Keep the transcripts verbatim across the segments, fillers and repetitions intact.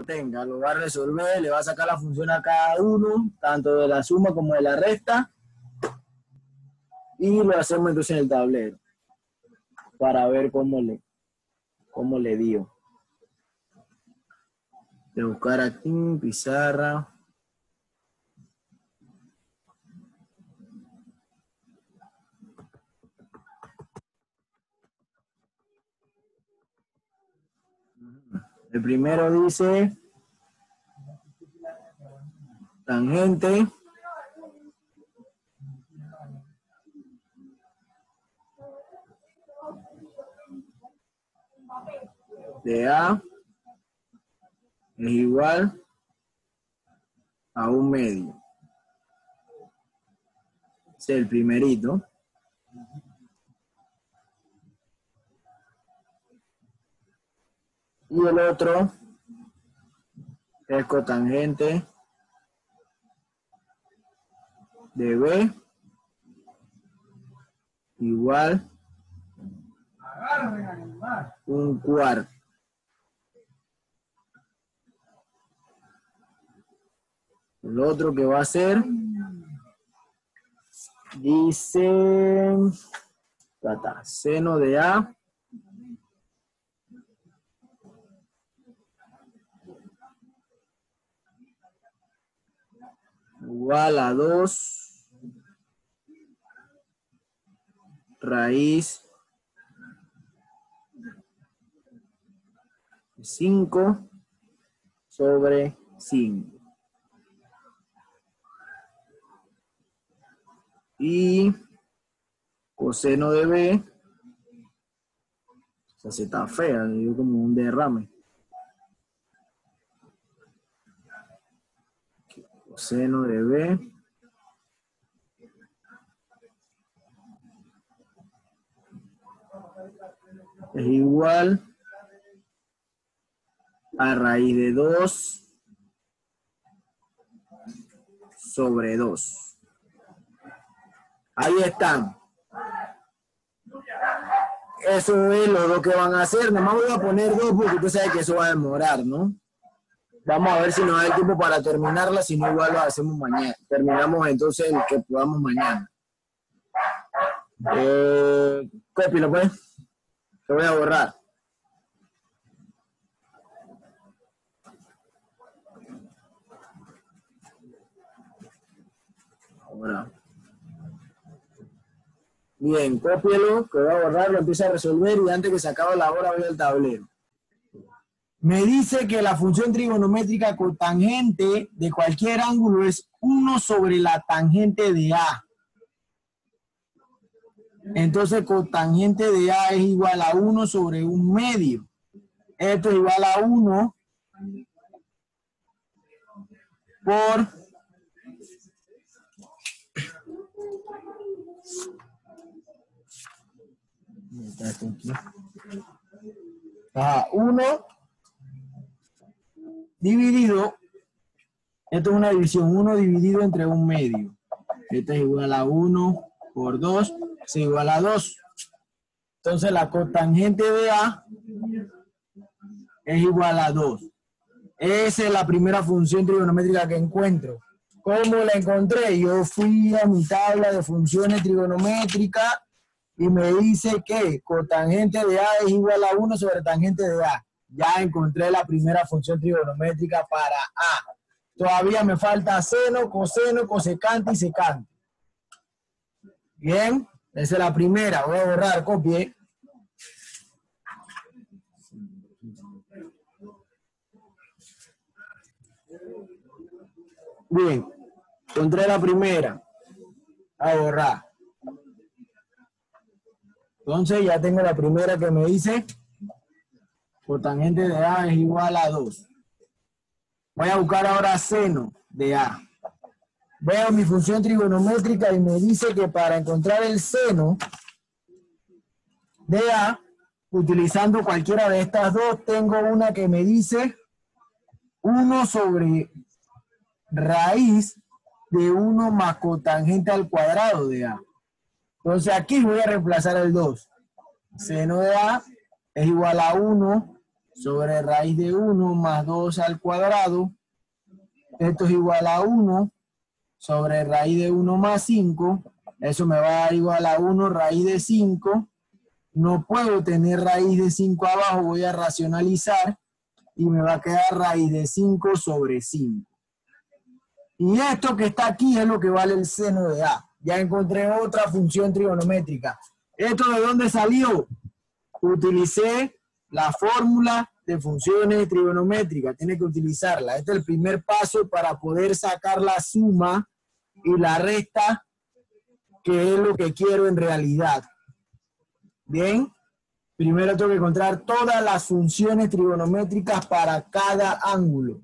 mantenga. Lo va a resolver, le va a sacar la función a cada uno, tanto de la suma como de la resta. Y lo hacemos entonces en el tablero para ver cómo le, cómo le dio. De buscar aquí, pizarra. El primero dice tangente de A es igual a un medio. Ese es el primerito. Y el otro es cotangente de B igual un cuarto. El otro que va a ser, dice, tata, seno de A igual a dos raíz cinco sobre cinco. Y coseno de B, o sea, se está fea, dio como un derrame. Coseno de B es igual a raíz de dos sobre dos. Ahí están. Eso es lo, lo que van a hacer. Nomás voy a poner dos porque usted sabe que eso va a demorar, ¿no? Vamos a ver si nos da el tiempo para terminarla, si no igual lo hacemos mañana. Terminamos entonces el que podamos mañana. Eh, cópilo pues. Lo voy a borrar. Ahora. Bien, cópielo, que voy a borrar, lo empieza a resolver y antes que se acabe la hora voy al tablero. Me dice que la función trigonométrica cotangente de cualquier ángulo es uno sobre la tangente de A. Entonces cotangente de A es igual a uno sobre un medio. Esto es igual a uno por Ajá, uno dividido, esto es una división, uno dividido entre un medio. Esto es igual a uno por dos, es igual a dos. Entonces la cotangente de A es igual a dos. Esa es la primera función trigonométrica que encuentro. ¿Cómo la encontré? Yo fui a mi tabla de funciones trigonométricas y me dice que cotangente de A es igual a uno sobre tangente de A. Ya encontré la primera función trigonométrica para A. Todavía me falta seno, coseno, cosecante y secante. Bien, esa es la primera. Voy a borrar, copie. Bien, encontré la primera. A borrar. Entonces ya tengo la primera que me dice cotangente de A es igual a dos. Voy a buscar ahora seno de A. Veo mi función trigonométrica y me dice que para encontrar el seno de A, utilizando cualquiera de estas dos, tengo una que me dice uno sobre raíz de uno más cotangente al cuadrado de A. Entonces aquí voy a reemplazar el dos. Seno de A es igual a uno sobre raíz de uno más dos al cuadrado. Esto es igual a uno sobre raíz de uno más cinco. Eso me va a dar igual a uno raíz de cinco. No puedo tener raíz de cinco abajo, voy a racionalizar y me va a quedar raíz de cinco sobre cinco. Y esto que está aquí es lo que vale el seno de A. Ya encontré otra función trigonométrica. ¿Esto de dónde salió? Utilicé la fórmula de funciones trigonométricas. Tiene que utilizarla. Este es el primer paso para poder sacar la suma y la resta, que es lo que quiero en realidad. Bien. Primero tengo que encontrar todas las funciones trigonométricas para cada ángulo.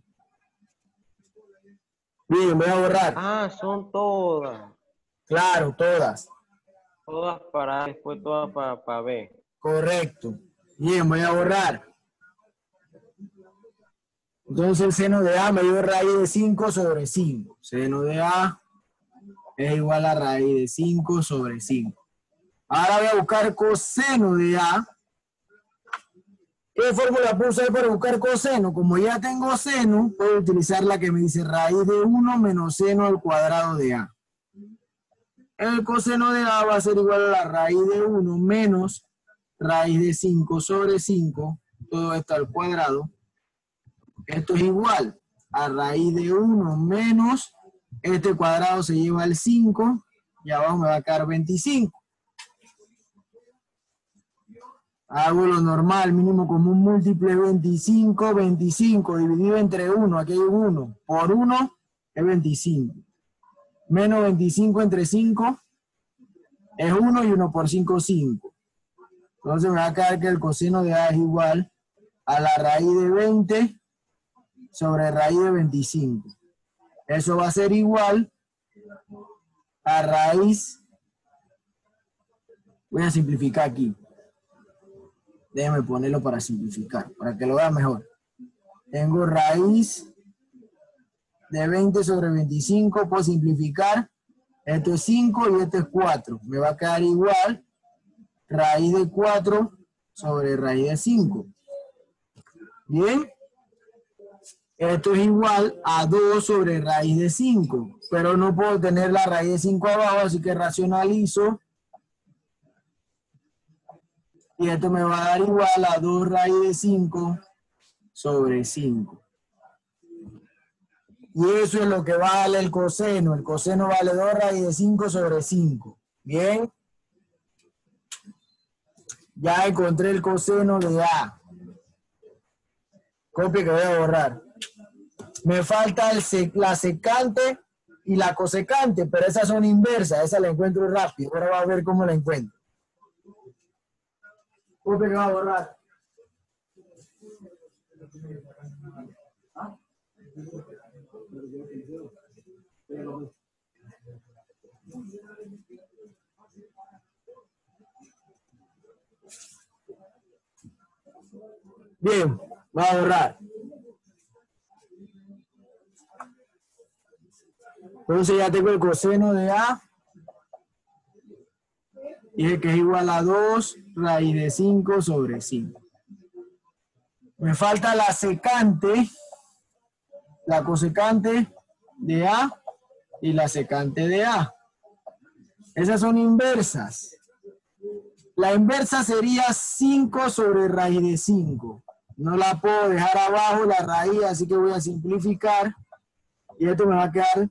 Bien, voy a borrar. Ah, son todas. Claro, todas. Todas para A, después todas para, para B. Correcto. Bien, voy a borrar. Entonces el seno de A me dio raíz de cinco sobre cinco. Seno de A es igual a raíz de cinco sobre cinco. Ahora voy a buscar coseno de A. ¿Qué fórmula puedo usar para buscar coseno? Como ya tengo seno, puedo utilizar la que me dice raíz de uno menos seno al cuadrado de A. El coseno de A va a ser igual a la raíz de uno menos raíz de cinco sobre cinco, todo esto al cuadrado. Esto es igual a raíz de uno menos, este cuadrado se lleva al cinco, y abajo me va a quedar veinticinco. Hago lo normal, mínimo común múltiple veinticinco, veinticinco dividido entre uno, aquí hay un uno, por uno es veinticinco. Menos veinticinco entre cinco es uno y uno por cinco, cinco. Entonces me va a quedar que el coseno de A es igual a la raíz de veinte sobre raíz de veinticinco. Eso va a ser igual a raíz, voy a simplificar aquí. Déjenme ponerlo para simplificar, para que lo vean mejor. Tengo raíz de veinte sobre veinticinco, puedo simplificar. Esto es cinco y esto es cuatro. Me va a quedar igual raíz de cuatro sobre raíz de cinco. Bien. Esto es igual a dos sobre raíz de cinco. Pero no puedo tener la raíz de cinco abajo, así que racionalizo. Y esto me va a dar igual a dos raíz de cinco sobre cinco. Y eso es lo que vale el coseno. El coseno vale dos raíz de cinco sobre cinco. Bien. Ya encontré el coseno de A. Copia que voy a borrar. Me falta el sec, la secante y la cosecante, pero esas son inversas. Esa la encuentro rápido. Ahora va a ver cómo la encuentro. Copia que va a borrar. Bien, voy a borrar. Entonces ya tengo el coseno de A. Dije que es igual a dos raíz de cinco sobre cinco. Me falta la secante, la cosecante de A y la secante de A. Esas son inversas. La inversa sería cinco sobre raíz de cinco. No la puedo dejar abajo la raíz, así que voy a simplificar. Y esto me va a quedar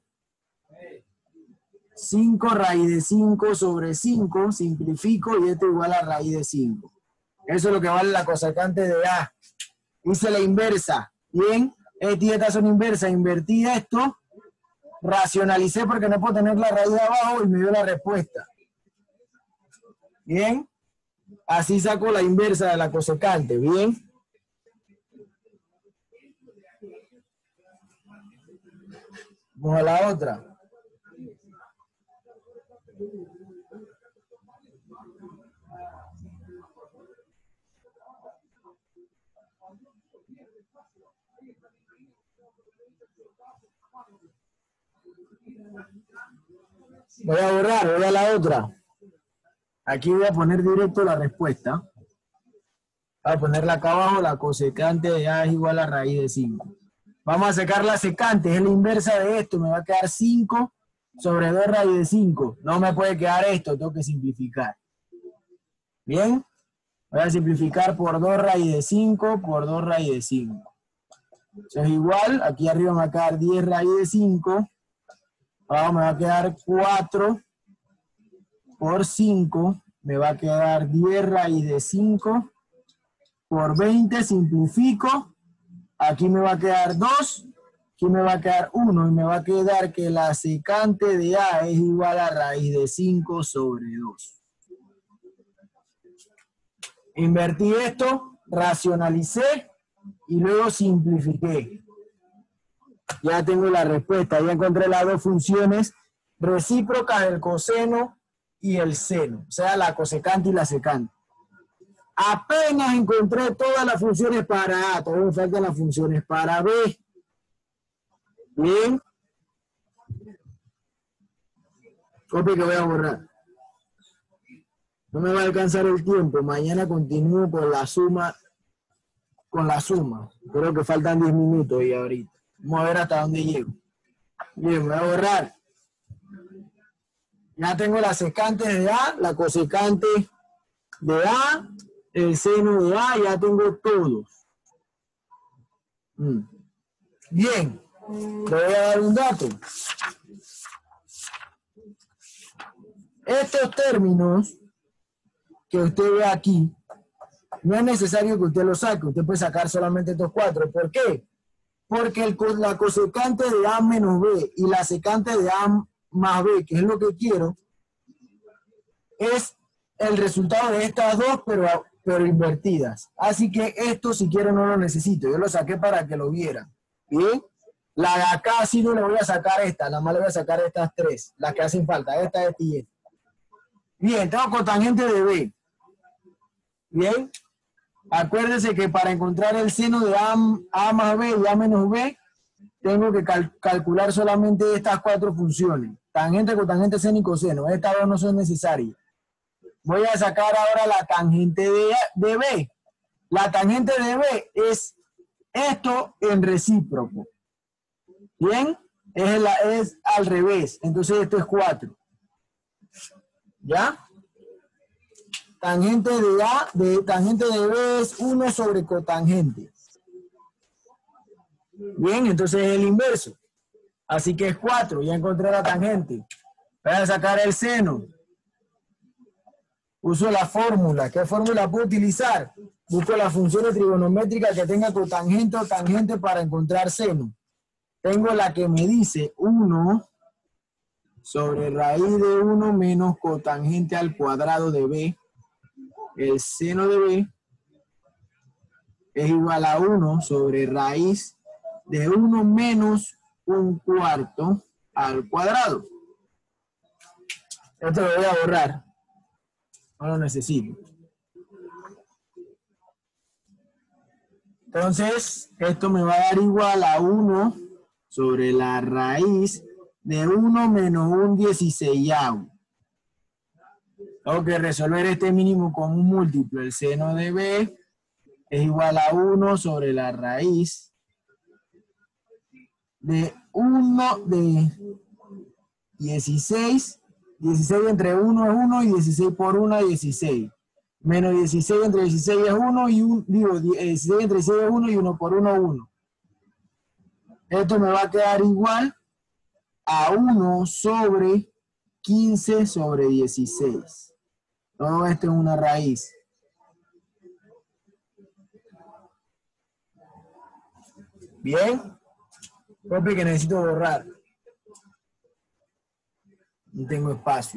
cinco raíz de cinco sobre cinco. Simplifico y esto igual a raíz de cinco. Eso es lo que vale la cosecante de A. Hice la inversa. Bien, esta y estas son inversas. Invertí esto. Racionalicé porque no puedo tener la raíz de abajo y me dio la respuesta. Bien. Así saco la inversa de la cosecante. Bien. Vamos a la otra. Voy a borrar, voy a la otra. Aquí voy a poner directo la respuesta. Voy a ponerla acá abajo, la cosecante de A es igual a raíz de cinco. Vamos a sacar la secante, es la inversa de esto, me va a quedar cinco sobre dos raíz de cinco. No me puede quedar esto, tengo que simplificar. Bien, voy a simplificar por dos raíz de cinco por dos raíz de cinco. Eso es igual, aquí arriba me va a quedar diez raíz de cinco. Abajo me va a quedar cuatro por cinco, me va a quedar diez raíz de cinco por veinte, simplifico. Aquí me va a quedar dos, aquí me va a quedar uno y me va a quedar que la secante de A es igual a raíz de cinco sobre dos. Invertí esto, racionalicé y luego simplifiqué. Ya tengo la respuesta, ya encontré las dos funciones recíprocas del coseno y el seno, o sea, la cosecante y la secante. Apenas encontré todas las funciones para A, todavía me faltan las funciones para B. Bien. Copia que voy a borrar. No me va a alcanzar el tiempo. Mañana continúo con la suma. Con la suma. Creo que faltan diez minutos y ahorita. Vamos a ver hasta dónde llego. Bien, voy a borrar. Ya tengo la secante de A, la cosecante de A, el seno de A, ya tengo todos. Bien, le voy a dar un dato. Estos términos que usted ve aquí, no es necesario que usted los saque, usted puede sacar solamente estos cuatro. ¿Por qué? Porque el, la cosecante de A menos B y la secante de A más B, que es lo que quiero, es el resultado de estas dos, pero, pero invertidas. Así que esto, si quiero, no lo necesito. Yo lo saqué para que lo vieran. ¿Bien? La de acá sí no le voy a sacar esta, nada más le voy a sacar estas tres, las que hacen falta, esta, esta y esta. Bien, tengo cotangente de B. Bien. Acuérdense que para encontrar el seno de A, A más B y A menos B, tengo que cal calcular solamente estas cuatro funciones. Tangente, cotangente, seno y coseno. Estas dos no son necesarias. Voy a sacar ahora la tangente de, de B. La tangente de B es esto en recíproco. ¿Bien? Es, la, es al revés. Entonces esto es cuatro. ¿Ya? Tangente de A, de tangente de B es uno sobre cotangente. Bien, entonces es el inverso. Así que es cuatro. Ya encontré la tangente. Voy a sacar el seno. Uso la fórmula. ¿Qué fórmula puedo utilizar? Busco las funciones trigonométricas que tenga cotangente o tangente para encontrar seno. Tengo la que me dice uno sobre raíz de uno menos cotangente al cuadrado de B. El seno de B es igual a uno sobre raíz de uno menos un cuarto al cuadrado. Esto lo voy a borrar. No lo necesito. Entonces, esto me va a dar igual a uno sobre la raíz de uno menos un dieciseisavo. Tengo que resolver este mínimo con un múltiplo. El seno de B es igual a uno sobre la raíz de uno de dieciséis. dieciséis entre uno es uno y dieciséis por uno es dieciséis. Menos dieciséis entre dieciséis es uno y un, digo, dieciséis entre dieciséis es uno y uno por uno es uno. Esto me va a quedar igual a uno sobre quince sobre dieciséis. Todo esto es una raíz. Bien. Copia que necesito borrar. No tengo espacio.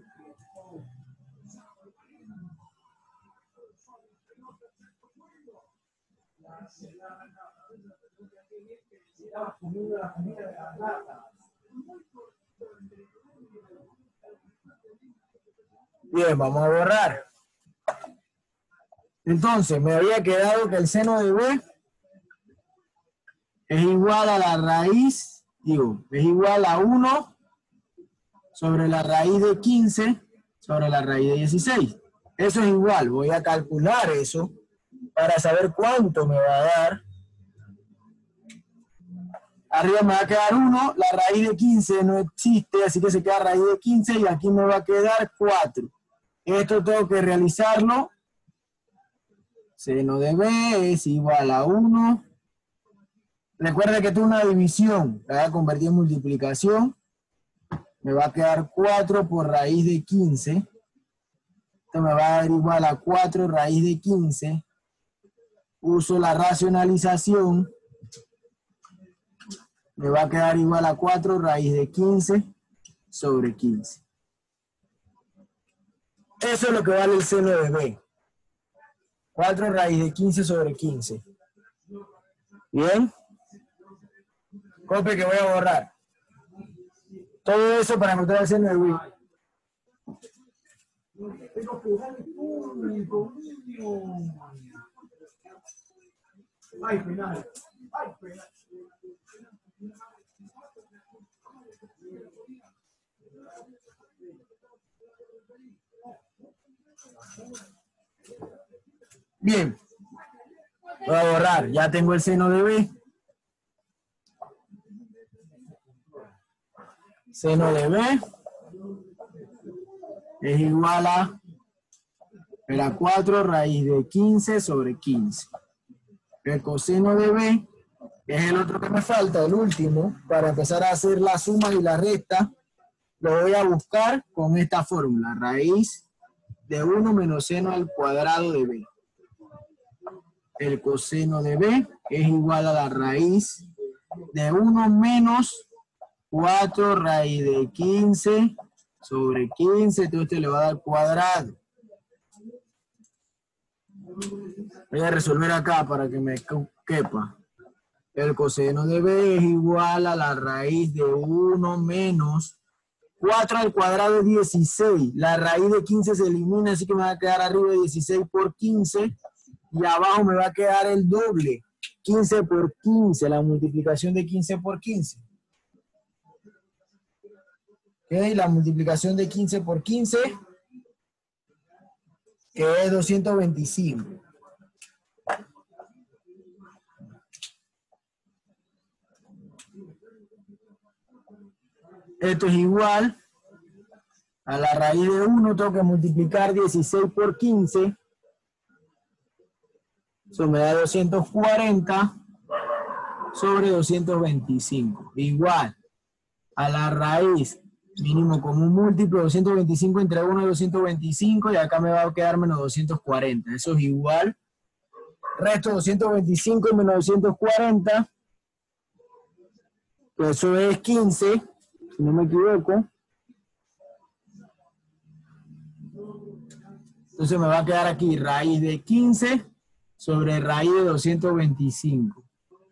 Bien, vamos a borrar. Entonces, me había quedado que el seno de B es igual a la raíz, digo, es igual a uno sobre la raíz de quince sobre la raíz de dieciséis. Eso es igual, voy a calcular eso para saber cuánto me va a dar. Arriba me va a quedar uno, la raíz de quince no existe, así que se queda raíz de quince y aquí me va a quedar cuatro. Esto tengo que realizarlo. Seno de B es igual a uno. Recuerda que esto es una división, la voy a convertir en multiplicación. Me va a quedar cuatro por raíz de quince. Esto me va a dar igual a cuatro raíz de quince. Uso la racionalización. Me va a quedar igual a cuatro raíz de quince sobre quince. Eso es lo que vale el seno de B. cuatro raíz de quince sobre quince. ¿Bien? Copia que voy a borrar. Todo eso para encontrar el seno de B. Ay, penal. Ay, penal. Bien, voy a borrar, ya tengo el seno de B. Seno de B es igual a, a cuatro raíz de quince sobre quince. El coseno de B es el otro que me falta, el último, para empezar a hacer las sumas y las restas. Lo voy a buscar con esta fórmula, raíz de uno menos seno al cuadrado de B. El coseno de B es igual a la raíz de uno menos cuatro raíz de quince sobre quince. Entonces esto le va a dar cuadrado. Voy a resolver acá para que me quepa. El coseno de B es igual a la raíz de uno menos cuatro al cuadrado es dieciséis. La raíz de quince se elimina, así que me va a quedar arriba de dieciséis por quince. Y abajo me va a quedar el doble. quince por quince, la multiplicación de quince por quince. ¿Ok? La multiplicación de quince por quince, que es doscientos veinticinco. Esto es igual a la raíz de uno, tengo que multiplicar dieciséis por quince. Eso me da doscientos cuarenta sobre doscientos veinticinco. Igual a la raíz mínimo común múltiplo, doscientos veinticinco entre uno y doscientos veinticinco, y acá me va a quedar menos doscientos cuarenta. Eso es igual. Resto doscientos veinticinco menos doscientos cuarenta. Pues eso es quince, si no me equivoco. Entonces me va a quedar aquí raíz de quince sobre raíz de doscientos veinticinco.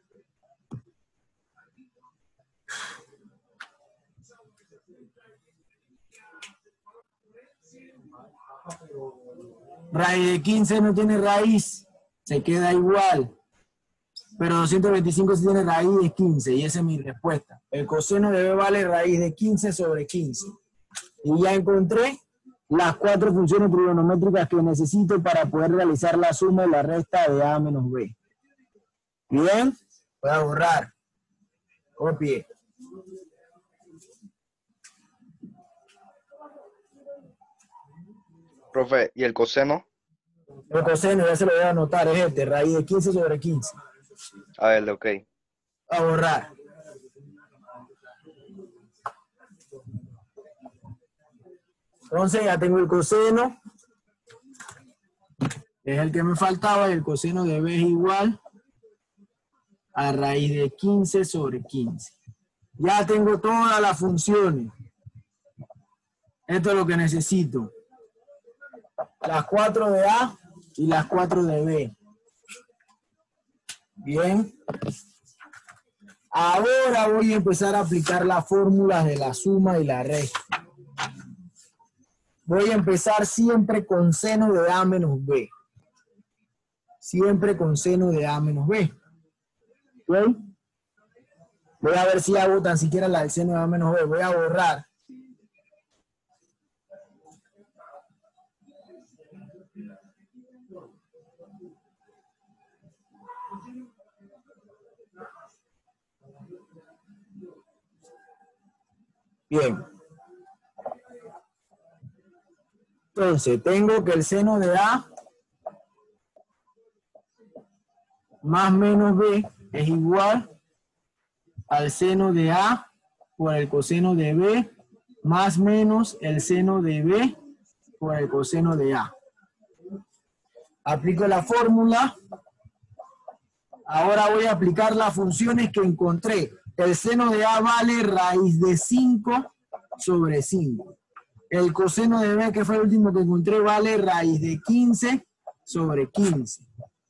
Raíz de quince no tiene raíz, se queda igual. Pero doscientos veinticinco sí tiene raíz de quince, y esa es mi respuesta. El coseno de B vale raíz de quince sobre quince. Y ya encontré las cuatro funciones trigonométricas que necesito para poder realizar la suma y la resta de A menos B. Bien, voy a borrar. Copie. Profe, ¿y el coseno? El coseno ya se lo voy a anotar, es este, raíz de quince sobre quince. A ver, ok. A borrar. Entonces ya tengo el coseno, es el que me faltaba, y el coseno de B es igual a raíz de quince sobre quince. Ya tengo todas las funciones. Esto es lo que necesito. Las cuatro de A y las cuatro de B. Bien. Ahora voy a empezar a aplicar las fórmulas de la suma y la resta. Voy a empezar siempre con seno de A menos B. Siempre con seno de A menos B. ¿Ok? Voy a ver si hago tan siquiera la del seno de A menos B. Voy a borrar. Bien. Entonces, tengo que el seno de A más menos B es igual al seno de A por el coseno de B más menos el seno de B por el coseno de A. Aplico la fórmula. Ahora voy a aplicar las funciones que encontré. El seno de A vale raíz de cinco sobre cinco. El coseno de B, que fue el último que encontré, vale raíz de quince sobre quince.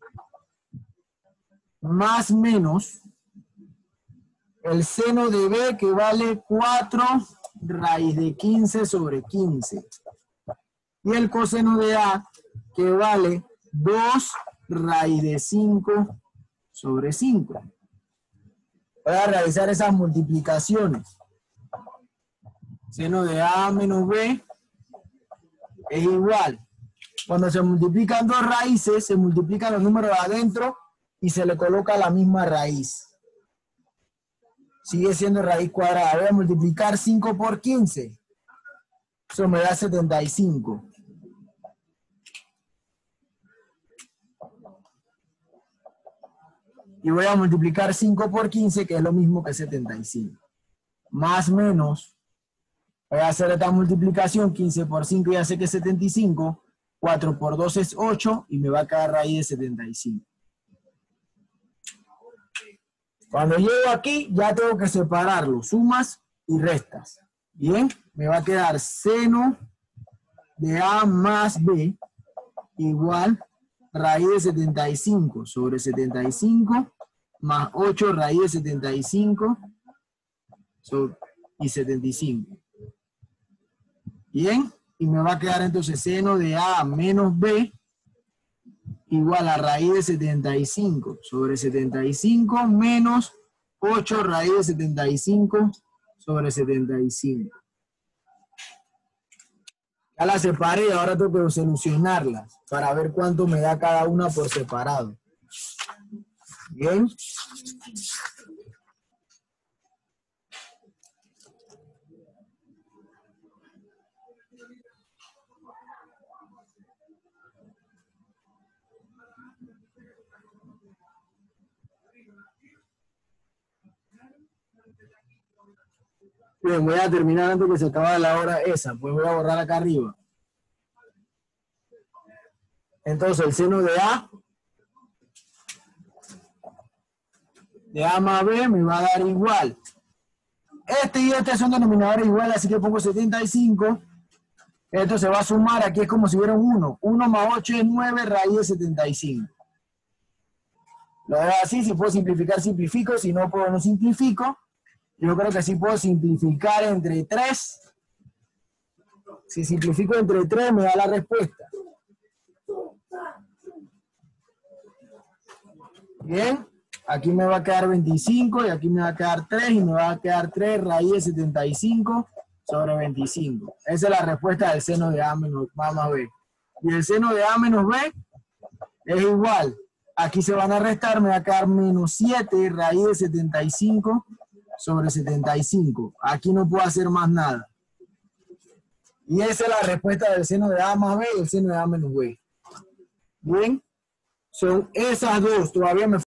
Más menos el seno de B, que vale cuatro raíz de quince sobre quince. Y el coseno de A, que vale dos raíz de cinco sobre cinco. Voy a realizar esas multiplicaciones. Seno de A menos B es igual. Cuando se multiplican dos raíces, se multiplican los números de adentro y se le coloca la misma raíz. Sigue siendo raíz cuadrada. Voy a multiplicar cinco por quince. Eso me da setenta y cinco. Y voy a multiplicar cinco por quince, que es lo mismo que setenta y cinco. Más menos, voy a hacer esta multiplicación, quince por cinco ya sé que es setenta y cinco. cuatro por dos es ocho y me va a quedar raíz de setenta y cinco. Cuando llego aquí, ya tengo que separarlo, sumas y restas. Bien, me va a quedar seno de A más B igual raíz de setenta y cinco sobre setenta y cinco más ocho raíz de setenta y cinco sobre, y setenta y cinco. Bien, y me va a quedar entonces seno de A menos B igual a raíz de setenta y cinco sobre setenta y cinco menos ocho raíz de setenta y cinco sobre setenta y cinco. Ya las separé y ahora tengo que solucionarlas para ver cuánto me da cada una por separado. Bien. Bien, voy a terminar antes que se acabe la hora esa, pues voy a borrar acá arriba. Entonces el seno de A, de A más B me va a dar igual. Este y este son denominadores iguales, así que pongo setenta y cinco. Esto se va a sumar, aquí es como si hubiera un uno. uno más ocho es nueve raíz de setenta y cinco. Lo dejo así, si puedo simplificar, simplifico, si no puedo, no simplifico. Yo creo que sí puedo simplificar entre tres. Si simplifico entre tres, me da la respuesta. Bien, aquí me va a quedar veinticinco y aquí me va a quedar tres y me va a quedar tres raíz de setenta y cinco sobre veinticinco. Esa es la respuesta del seno de A menos A más B. Y el seno de A menos B es igual. Aquí se van a restar, me va a quedar menos siete raíz de setenta y cinco sobre setenta y cinco. Aquí no puedo hacer más nada. Y esa es la respuesta del seno de A más B y el seno de A menos B. Bien, son esas dos. Todavía me